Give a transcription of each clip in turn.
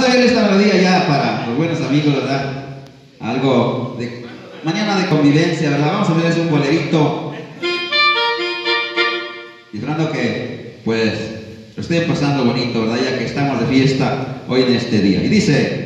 poner esta melodía ya para los buenos amigos, ¿verdad? Algo de mañana de convivencia, ¿verdad? Vamos a ponerles un bolerito. Y esperando que, pues, lo estén pasando bonito, ¿verdad? Ya que estamos de fiesta hoy en este día. Y dice...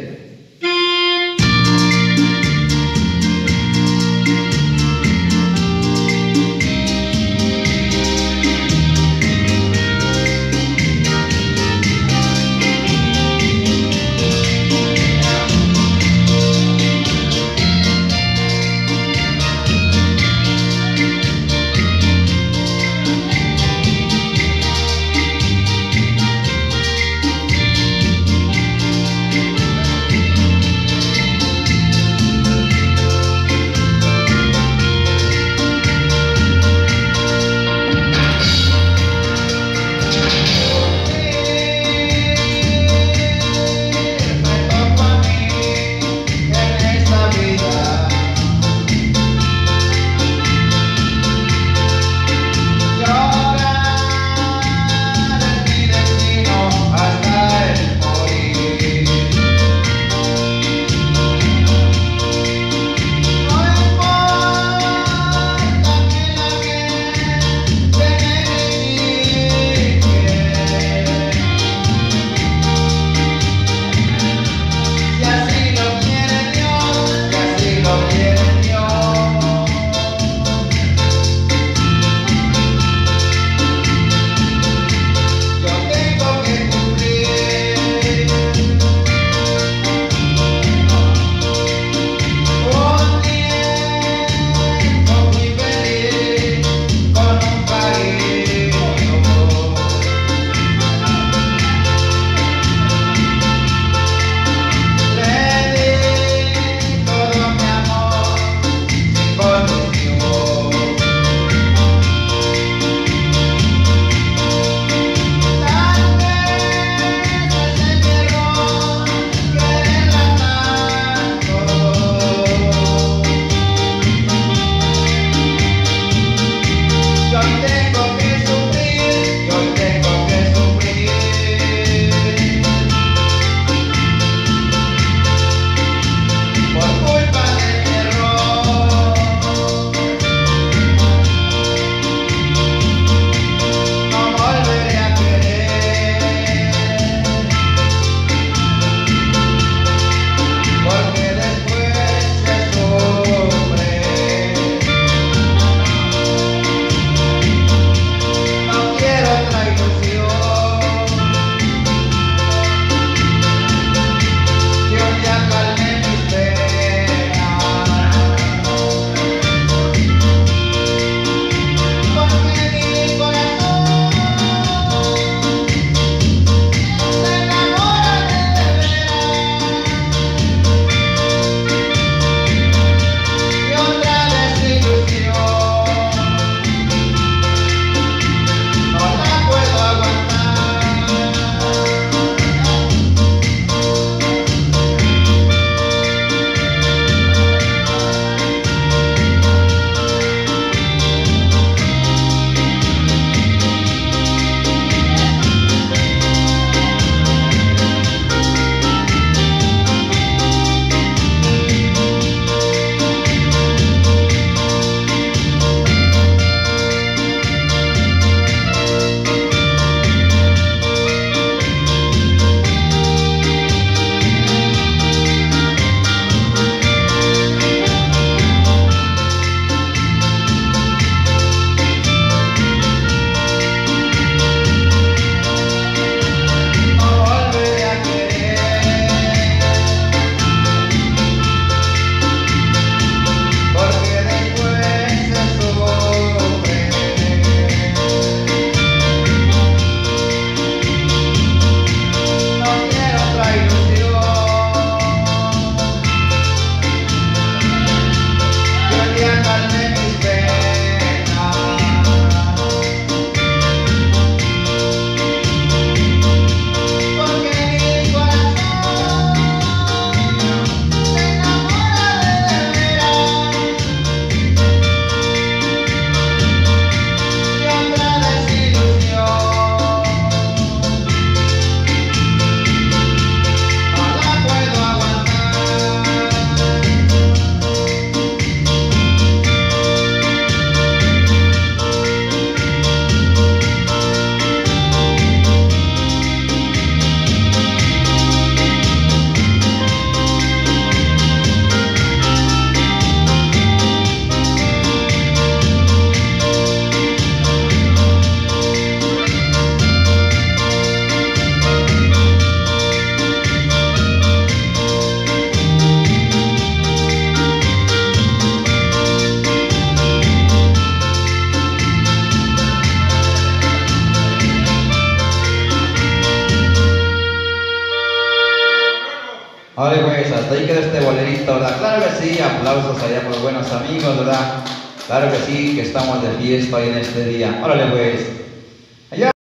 Órale pues, hasta ahí queda este bolerito, ¿verdad? Claro que sí, aplausos allá por los buenos amigos, ¿verdad? Claro que sí, que estamos de fiesta hoy en este día. Órale pues. Allá.